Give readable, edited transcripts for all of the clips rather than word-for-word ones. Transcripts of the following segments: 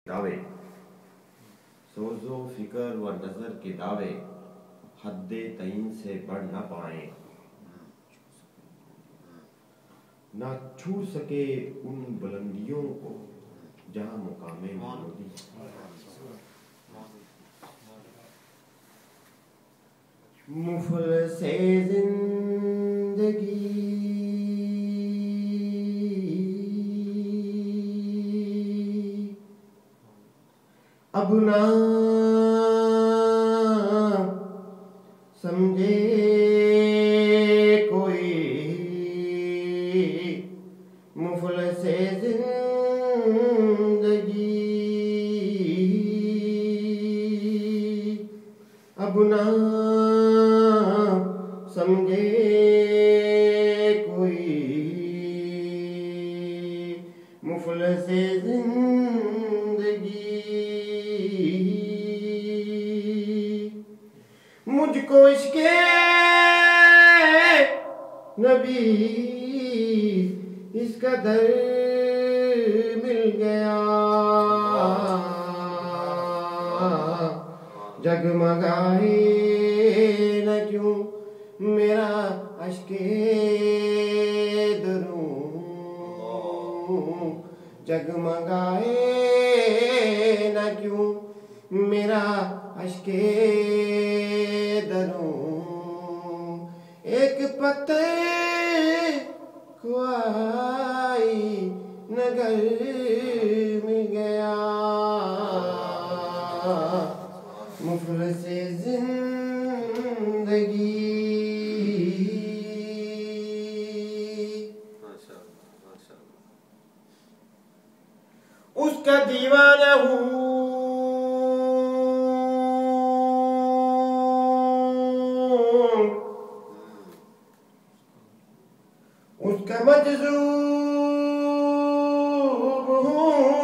दावे, सोजो फिक्र व नजर के दावे हद्दे तईन से बढ़ न पाए, ना छू सके उन बुलंदियों को जहां मुकामे महमूदी। मुफलिस जिंदगी अब ना समझे कोई, मुफलिस जिंदगी अब ना समझे कोई, मुफलिस जिंदगी। मुझको इश्क़े नबी इस कदर मिल गया, जगमगाए न क्यों मेरा अश्के दरूं, जगमगाए न क्यों मेरा अश्के दरूं। एक पत्ते को आई नगर मिल गया, मुफलिस जिंदगी। उसका दीवाना हूँ, उसका मजज़ूब हूँ।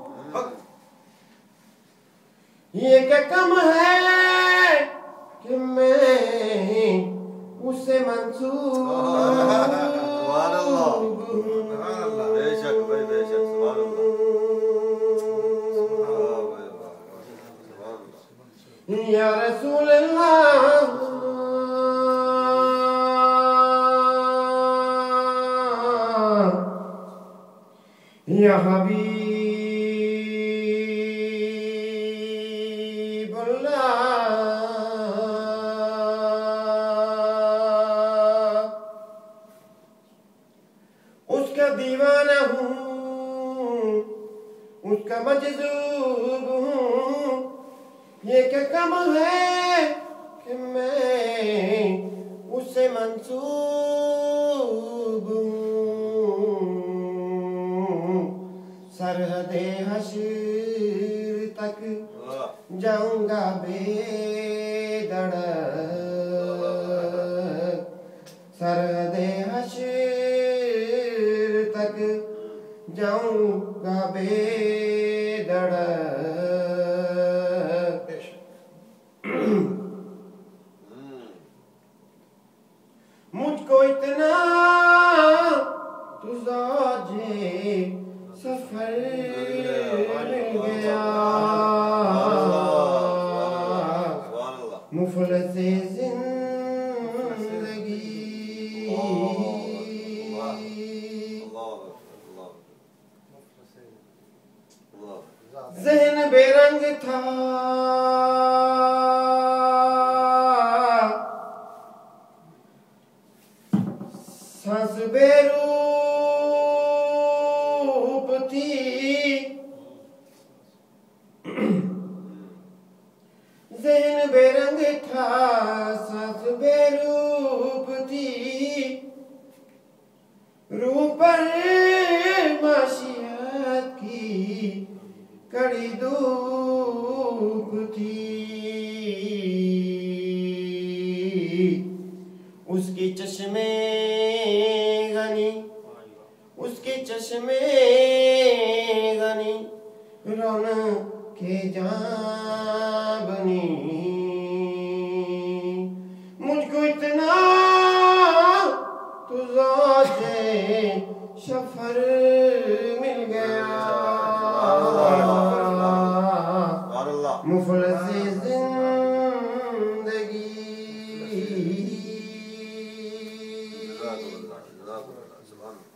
ये क्या कम है कि मैं उसे मंसूब बेशक भाई बेशक, सुभान अल्लाह। या रसूल अल्लाह, या हबीब अल्लाह, उसका दीवाना हूँ, उसका मजज़ूब हूँ। ये क्या कम है कि मैं उससे मंसूब हूँ। सरहदे हश्र तक जाऊंगा बेधड़क, सरहदे हश्र तक जाऊंगा बेधड़क। मुझको इतना तुझे सफर मिल गया, मुफलिस जिंदगी। ज़हन बेरंग था, सांस बेरूप थी, ज़हन बेरंग था, सांस बेरूप थी, रूह पर माशियत की कड़ी धूप थी। उसके चश्मे गनी, उसके चश्मे गनी रौनक के जां बनी। मुझको इतना तुझे शफर मिल गया, से जिंदगी जज़ाकल्लाह, जज़ाकल्लाह, सुभान अल्लाह।